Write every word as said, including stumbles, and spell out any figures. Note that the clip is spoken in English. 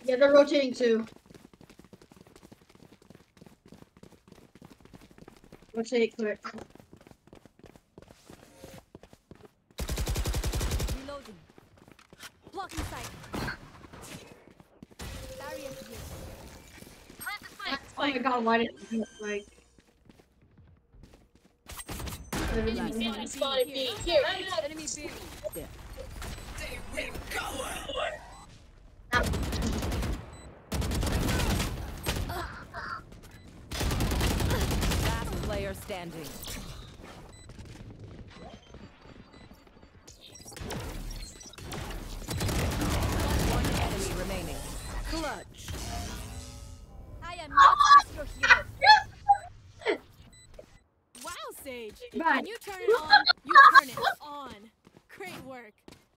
Yeah, they're rotating too. Rotate quick. Reloading. Blocking sight. Barrier here. Plant the spike. Oh my god, why did it like... Enemy spotted B. Here, enemy B. There. Last player standing. One enemy remaining. Clutch. I am not just your hero. Wow, Sage. Bye. Can you turn it on?